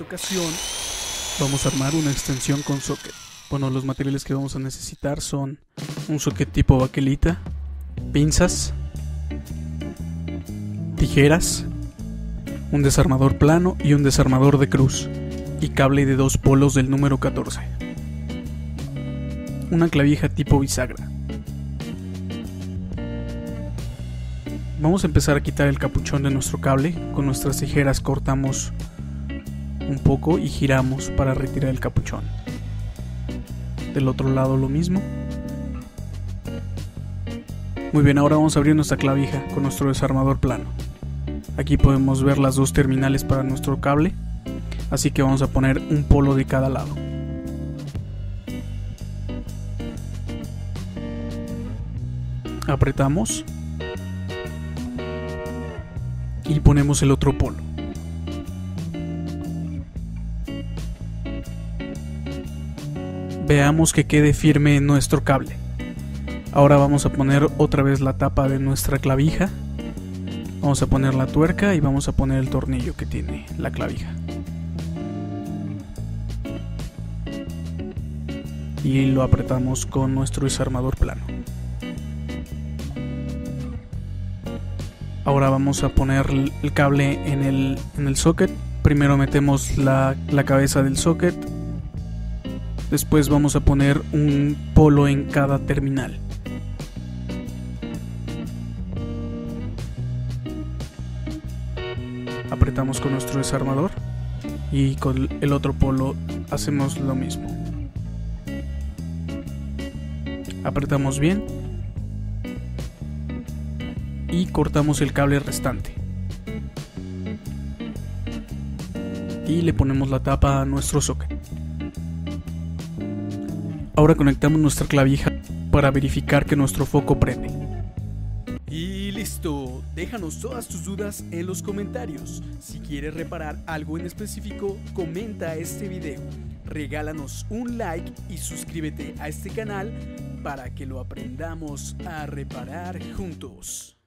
ocasión vamos a armar una extensión con socket. Bueno, los materiales que vamos a necesitar son un socket tipo baquelita, pinzas, tijeras, un desarmador plano y un desarmador de cruz, y cable de 2 polos del número 14. Una clavija tipo bisagra. Vamos a empezar a quitar el capuchón de nuestro cable. Con nuestras tijeras cortamos un poco y giramos para retirar el capuchón. Del otro lado lo mismo. Muy bien, ahora vamos a abrir nuestra clavija con nuestro desarmador plano. Aquí podemos ver las dos terminales para nuestro cable, así que vamos a poner un polo de cada lado. Apretamos y ponemos el otro polo. Veamos que quede firme nuestro cable. Ahora vamos a poner otra vez la tapa de nuestra clavija. Vamos a poner la tuerca y vamos a poner el tornillo que tiene la clavija. Y lo apretamos con nuestro desarmador plano. Ahora vamos a poner el cable en el socket. Primero metemos la cabeza del socket. Después vamos a poner un polo en cada terminal. Apretamos con nuestro desarmador y con el otro polo hacemos lo mismo. Apretamos bien y cortamos el cable restante. Y le ponemos la tapa a nuestro socket. Ahora conectamos nuestra clavija para verificar que nuestro foco prende. Y listo, déjanos todas tus dudas en los comentarios. Si quieres reparar algo en específico, comenta este video. Regálanos un like y suscríbete a este canal para que lo aprendamos a reparar juntos.